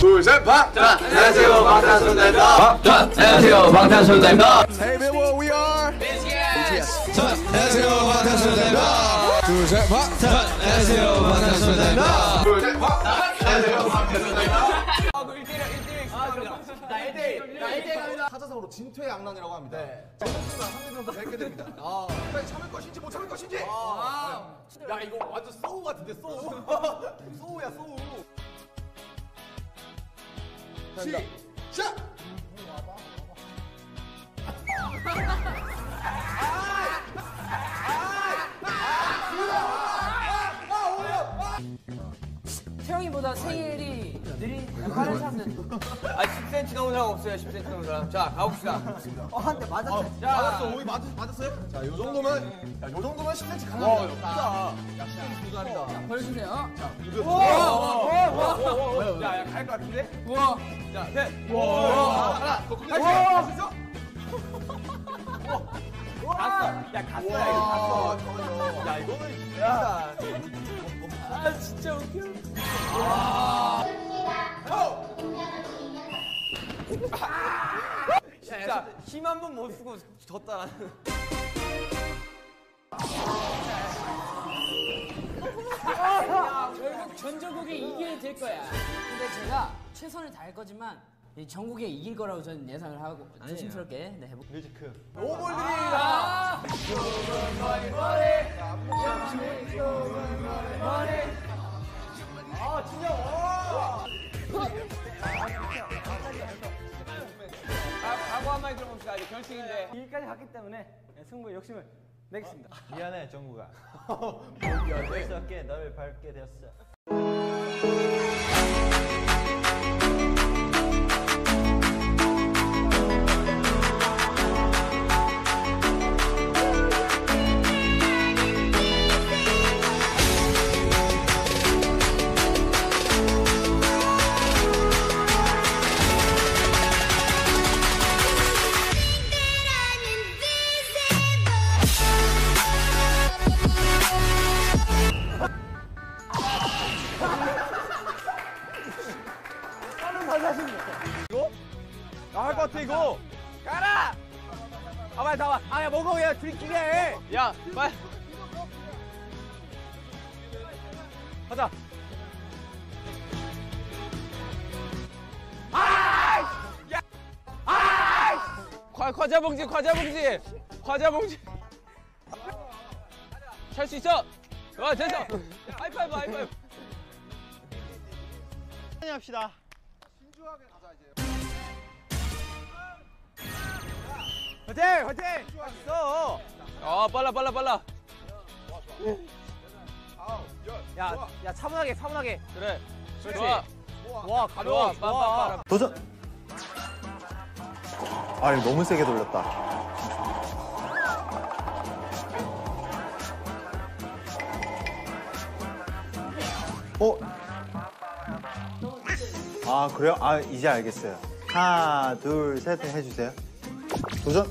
둘, 셋, 방탄! 안녕하세요, 방탄소년단입니다. 안녕하세요, 방탄소년단입니다. Hey, everyone, we are BTS. 안녕하세요, 방탄소년단입니다. 둘, 셋, 방탄! 안녕하세요, 방탄소년단입니다. 둘, 셋, 방탄! 안녕하세요, 방탄소년단입니다. 나 1대1 갑니다. 사자성어로 진퇴양난이라고 합니다. 정국수가 상대편도 뵙게 됩니다. 과연 참을 것인지 못 참을 것인지. 야 이거 완전 소우 같은데 소우. 소우야 소우. 시작. 태영이보다 생일이 느린 빠른 사람들. 10cm 넘은 사람 없어요, 10cm 넘은 사람. 자, 가봅시다. 한 대 맞았어. 맞았어. 오이 맞았어요? 자, 요 정도면 10cm 가능합니다. 야, 10cm 도전한다. 보여주세요. 야, 갈 것 같은데? 우와. 자, 셋. 하나, 할 수 있어? 갔어. 야, 갔어. 이거 갔어. 야, 이거는 진짜. 아 진짜 웃겨. 진짜 힘 한 번 못 쓰고 졌다 나는. 결국 전조국에 이겨야 될 거야. 근데 제가 최선을 다할 거지만 이 전국에 이길 거라고 저는 예상을 하고 조심스럽게 해볼게요. 뮤지크. 각오 한마디 들어봅시다. 이제 결승인데. 여기까지 갔기 때문에 승부의 욕심을 내겠습니다. 미안해 정국아. 어쩔 수 없게 너를 밟게 되었어. 할 것 같아 이거. 가라. 아 빨리 나와. 아야 먹어 야 들키게 해. 야 빨리. 가자. 야. 과자 봉지 과자 봉지 과자 봉지. 찰 수 있어. 됐어. 하이파이브 하이파이브. 합시다. 신중하게 가자 이제. 화이팅! 화이팅! 있어. 빨라. 야, 차분하게. 그래. 그렇지. 와, 가벼워. 좋아. 도전. 아 이거 너무 세게 돌렸다. 아 그래요? 아 이제 알겠어요. 하나 둘 셋 해주세요. 도전.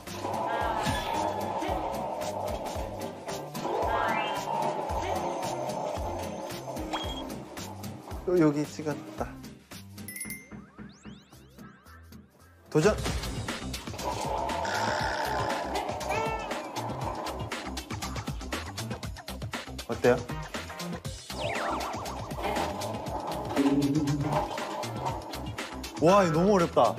또 여기 찍었다. 도전. 어때요? 와, 이거 너무 어렵다.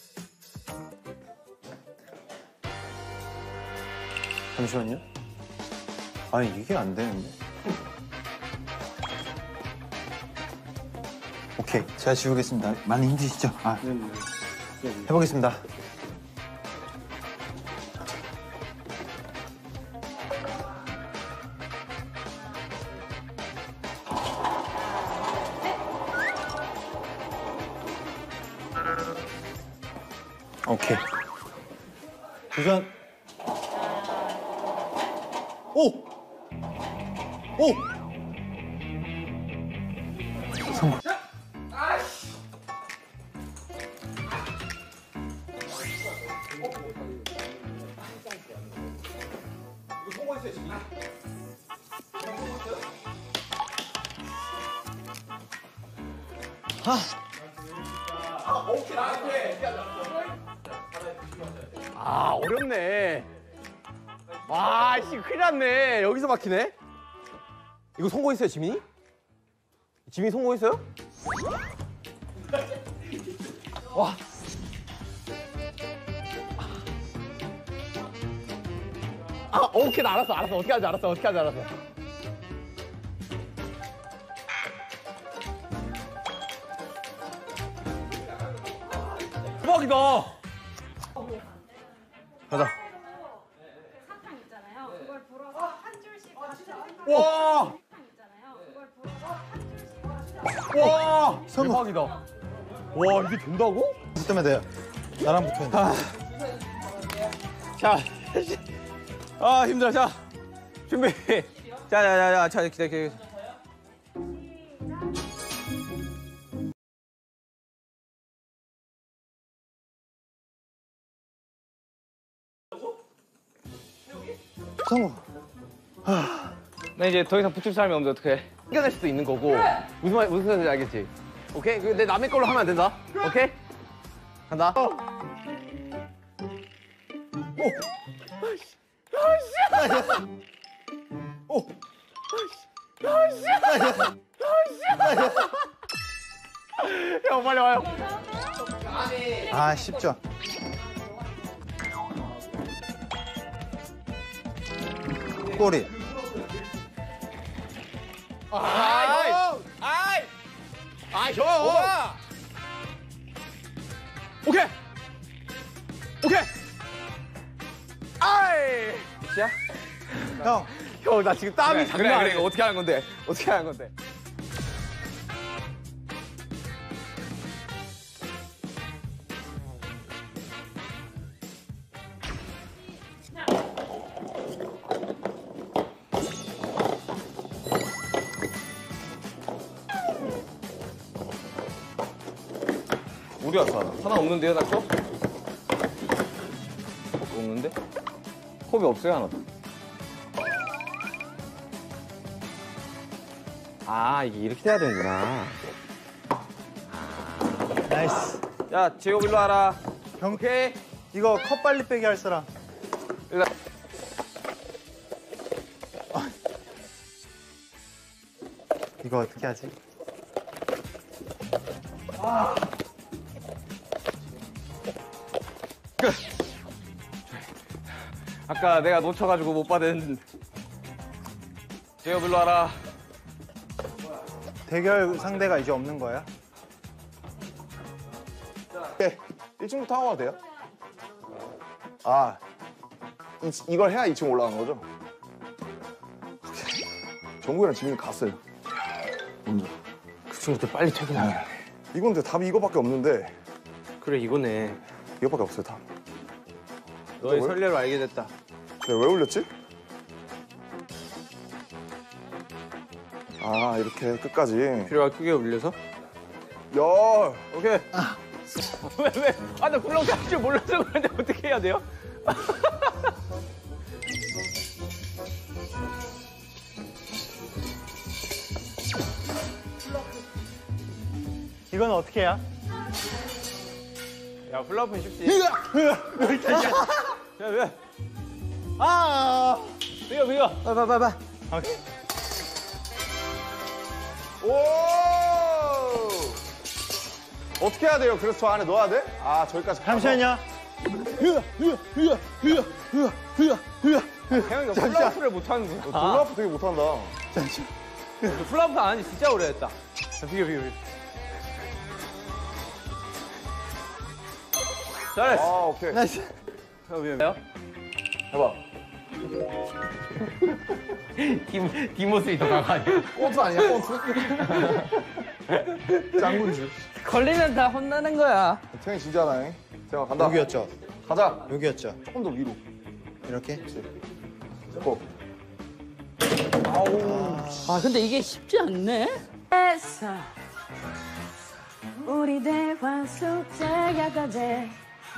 잠시만요. 아니, 이게 안 되는데. 오케이, 제가 지우겠습니다. 많이 힘드시죠? 해보겠습니다. 오케이. 도전. 오! 성공. 이거 성공했어요 지금. 아, 어렵네. 와, 씨, 큰일 났네. 여기서 막히네. 이거 성공했어요, 지민이? 지민이 성공했어요? 와. 아, 오케이, 나 알았어. 어떻게 하지 알았어. 대박이다. 가자. 사탕 있잖아요. 그걸 불어서 한 줄씩 와. 있잖아요. 그걸 불어서 한 줄씩 와. 대박이다. 와, 이게 된다고? 붙으면 돼요. 나랑 붙으면 돼. 자. 아, 힘들어. 자. 준비. 자, 기다려. 성우. 나 이제 더 이상 붙을 사람이 없는데 어떡해. 이겨낼 수도 있는 거고. 무슨 말인지 알겠지? 오케이? 내 남의 걸로 하면 안 된다. 오케이? 간다. 형, 빨리 와요. 아, 쉽죠? 꼬리. 형! 오케이! 아이! 자, 형. 형, 나 지금 땀이 장난 아니야. 그래. 어떻게 하는 건데? 어디 갔어? 하나 없는데요, 나 컵? 없는데? 컵이 없어요, 하나도. 아, 이게 이렇게 돼야 되는구나. 나이스. 야, 제이홉 일로 와라. 형, 오케이? 이거 컵 빨리 빼기 할 사람. 일로 이거 어떻게 하지? 아까 내가 놓쳐가지고 못 받은 제이홉 일로 와라. 대결 상대가 이제 없는 거야? 네, 1층부터 하고 가도 돼요? 아, 이걸 해야 2층 올라가는 거죠? 정국이랑 지민이 갔어요. 그 친구들 빨리 퇴근하네. 이건 근데 답이 이거밖에 없는데 그래, 이거네. 이거밖에 없어요, 답. 너의 왜? 설례로 알게 됐다. 내가 왜 올렸지? 아, 이렇게 끝까지. 필요가 크게 울려서? 야, 오케이. 왜? 아, 나 굴렁쇠 할 줄 몰라서 그런데 어떻게 해야 돼요? 이건 어떻게 해야? 야, 플라프는 쉽지. 야, 왜? 아! 비겨. 봐봐. 오케이. 오! 어떻게 해야 돼요? 그래서 저 안에 넣어야 돼? 아, 저기까지. 가서. 잠시만요. 태영이가 플라프를 못하는 거야. 돌라프 되게 못한다. 플라프 안 한지 진짜 오래됐다. 자, 비겨. 잘했어. 아, 오케이. 나이스. 왜요? 해봐. 뒷모습이 더 강하네. 꽁트 아니야, 꽁트? 짱군주. 걸리면 다 혼나는 거야. 태영이 진짜다잉. 태영아, 간다. 여기였죠? 가자. 여기였죠? 조금 더 위로. 이렇게? 고. 아 근데 이게 쉽지 않네. 우리 대화 숙제가 거제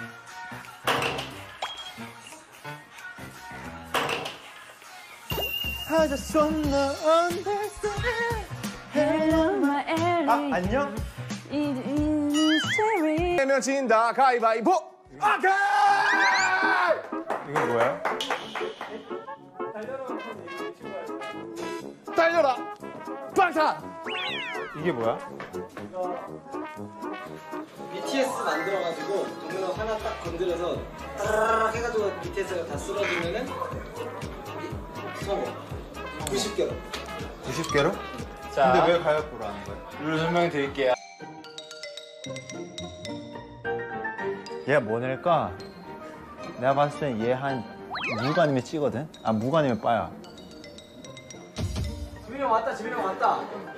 I just wanna understand. Hello my Ellie 안녕? 이 미스터리. 내면 진다 가위바위보. 오케이. 이거 뭐야? 달려라. 방탄. 이게 뭐야? BTS 만들어가지고 도미노 하나 딱 건드려서 따라락 해가지고 BTS가 다 쓰러지면은 성공. 90개로. 90개로? 자. 근데 왜 가위바위보로 하는 거야? 룰 설명드릴게요. 얘가 뭐 낼까? 내가 봤을 땐 얘 한 무가 아니면 찌거든? 아, 무가 아니면 빠야. 지민이 형 왔다. 지민이 형 왔다.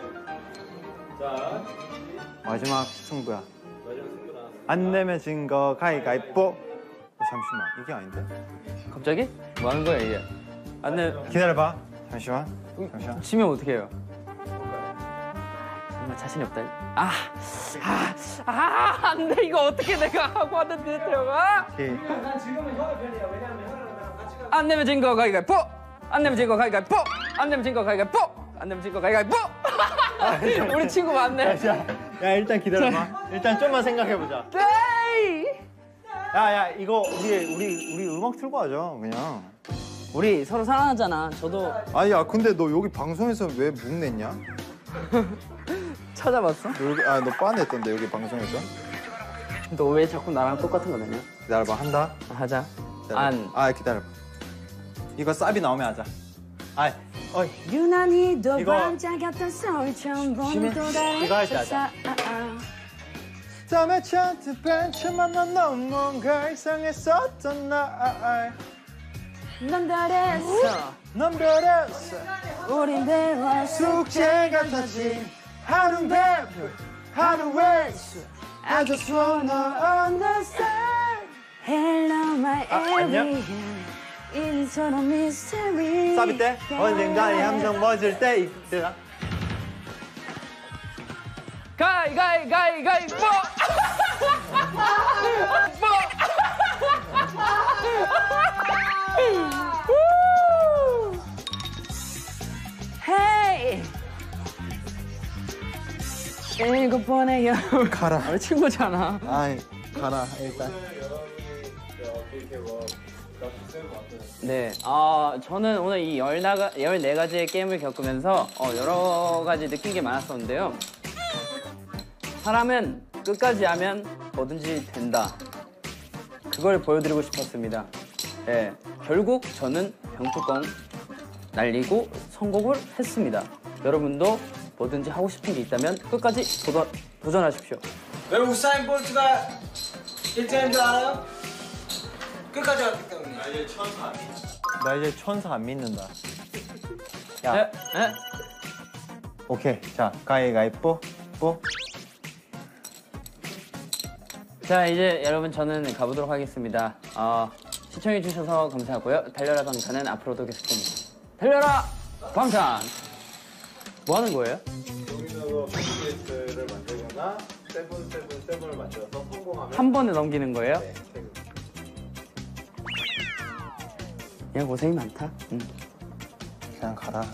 마지막 승부야. 안 내면 진 거 가위바위보. 잠시만, 이게 아닌데? 갑자기? 뭐 하는 거야 이게? 안 내. 기다려봐. 잠시만. 잠시만. 치면 어떻게 해요? 정말 자신이 없다. 안 돼. 이거 어떻게 내가 하고 왔는데 들어가? 오케이. 난 지금은 형의 편이야. 왜냐면 형이랑 나랑 같이 가. 안 내면 진 거 가위바위보. 안 내면 진 거 가위바위보. 안 내면 진 거 가위바위보. 안 내면 진 거 가위바위보. 우리 친구 맞네. 야, 일단 기다려봐. 일단 좀만 생각해보자. 에이! 야, 이거 우리 음악 틀고 하자, 그냥. 우리 서로 사랑하잖아. 저도 아니, 야, 근데 너 여기 방송에서 왜 묵 냈냐? 찾아봤어? 너 빠냈던데, 여기 방송에서? 너 왜 자꾸 나랑 똑같은 거 내냐? 기다려봐, 한다. 하자. 기다려봐. 기다려봐. 이거 쌉이 나오면 하자. 어이. 유난히도 이거- 반짝였던 서울 처음 보는 또 다른 이거 할때 하자. 땀에 찬듯 벤치만 난 너무 뭔가 이상했었던 날. 넌 잘했어 넌 별했어. 우린 배웠어 숙제 같았지. 하루 배프, 하루 웨이스. I just wanna understand Hello my 안녕? everyday 이처럼 미스터리 쌉이 때? 언젠가 이 함정 멎을 때 이때다. 가위바위보. Hey 7번의 여름 가라. 우리 친구잖아. 아이, 가라, 일단. 네. 저는 오늘 이 14가지의 게임을 겪으면서 여러 가지 느낀 게 많았었는데요. 사람은 끝까지 하면 뭐든지 된다. 그걸 보여드리고 싶었습니다. 네. 결국 저는 병뚜껑 날리고 성공을 했습니다. 여러분도 뭐든지 하고 싶은 게 있다면 끝까지 도전하십시오. 여러분 우사인 볼트가 1등인 줄 알아요? 끝까지 갔기 때문에. 나 이제 천사 안 믿는다. 네. 네. 오케이. 자, 가위바위보. 자, 이제 여러분 저는 가보도록 하겠습니다. 시청해주셔서 감사하고요. 달려라 방탄은 앞으로도 계속됩니다. 달려라 방탄! 뭐 하는 거예요? 도미노로 BTS를 만들거나 세븐을 만들어서 성공하면 한 번에 넘기는 거예요? 네. 야, 고생이 많다. 응. 그냥 가라.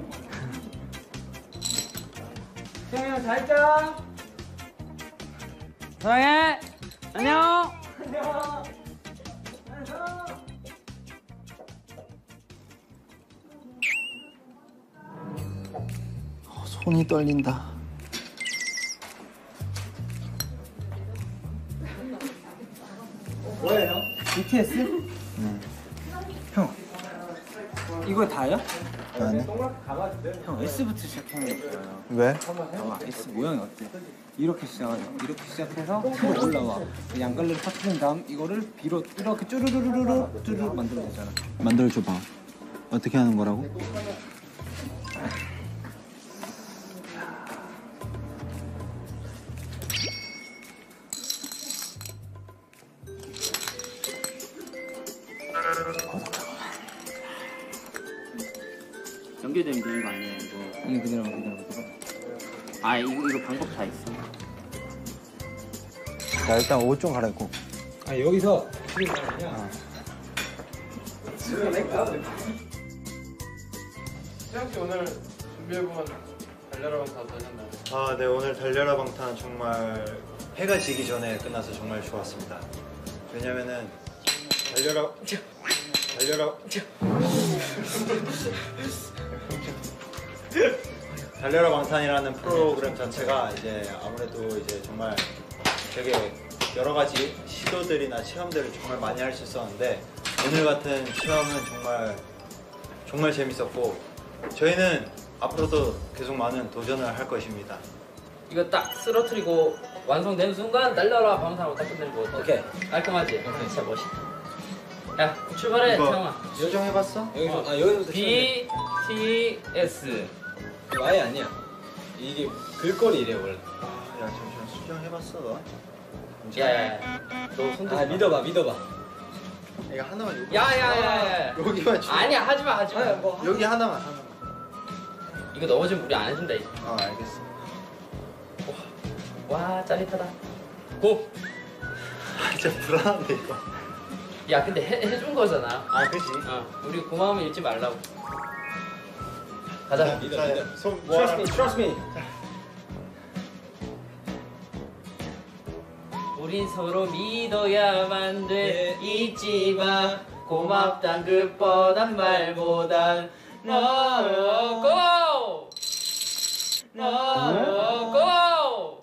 형이랑 잘 자. 사랑해! 안녕! 손이 떨린다. 뭐예요? BTS? 형 이거 다요? 아니. 형 S부터 시작하는 거잖아요. 왜? 봐봐 S 모양이 어때? 이렇게 시작하죠. 이렇게 시작해서 위로 올라와. 양갈래를 터트린 다음 이거를 B로 이렇게 쭈르르르르 만들면 되잖아. 만들어줘봐. 어떻게 하는 거라고? 연결되면 되는 거 아니에요, 이거? 아니 기다려봐. 이거 방법 다 있어. 자, 일단 옷 좀 갈아입고. 아 여기서 태영 씨 오늘 준비해보면 달려라면 다 하셨나요? 네, 오늘 달려라 방탄 정말 해가 지기 전에 끝나서 정말 좋았습니다. 왜냐면은 달려라 방탄이라는 프로그램 자체가 이제 아무래도 이제 정말 되게 여러 가지 시도들이나 체험들을 정말 많이 할 수 있었는데 오늘 같은 체험은 정말 재밌었고 저희는 앞으로도 계속 많은 도전을 할 것입니다. 이거 딱 쓰러뜨리고 완성된 순간 달려라 방탄하고 딱 끝내는 거. 오케이. 깔끔하지? 진짜 멋있다. 야, 출발해, 태영아. 수정해봤어? 여기서부터 BTS. 이거 아예 아니야. 이게 글꼴이래 원래. 야 잠시만 수정해봤어 너? 야야야. 너 손 좀. 믿어봐. 이거 하나만 여기 야야야야. 여기만 줘. 아니야, 하지마. 여기 하나만 이거 넘어지면 우리 안 해준다. 이거. 알겠어. 와, 짜릿하다. 고. 진짜 불안한데 이거. 야, 근데 해준 거잖아. 그치? 우리 고마움을 잃지 말라고. 가자. 믿어. 손 Trust me. 우린 서로 믿어야만 돼. 잊지 마. 고맙단 그 뻔한 말보단 너 고! 너 고!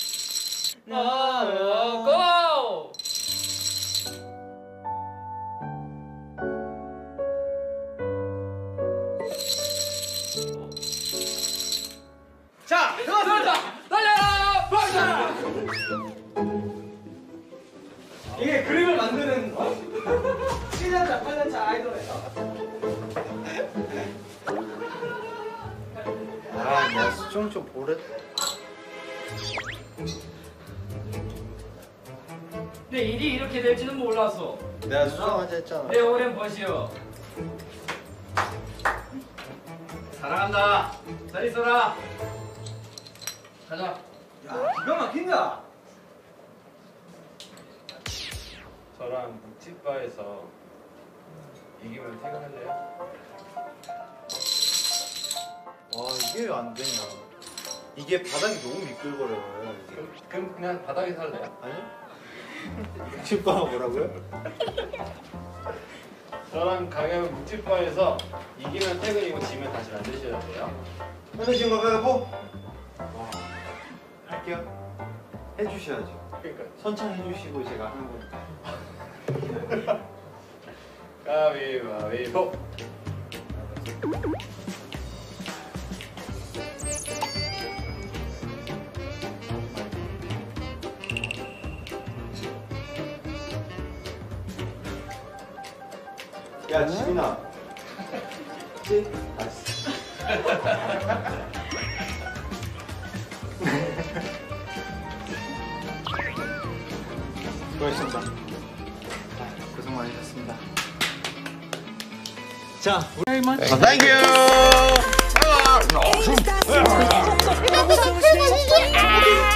너 고! 자, 들어가자. 달려라 방탄. 이게 그림을 만드는 7년차, 8년차 아이돌이에요. 나 수정 좀 보래. 내 일이 이렇게 될지는 몰랐어. 내가 수정하자 했잖아. 내 오랜 벗이여. 사랑한다. 잘 있어라. 가자. 야, 기가 막힌다. 저랑 묵찌바에서 이기면 퇴근할래요? 와 이게 왜 안 되냐. 이게 바닥이 너무 미끌거려요. 그럼 그냥 바닥에 살래요? 아니? 묵찌바가 뭐라고요? 저랑 강현 묵찌바에서 이기면 퇴근이고 지면 다시 만드셔야 돼요. 해주신 거 가위바위보? 할게요. 해주셔야죠. 그러니까 선창해주시고 제가 하는 거니까. 가위바위보. 야 지민아. 그치? 알았어. 수고하셨습니다. 고생 많으셨습니다. 자, Thank you.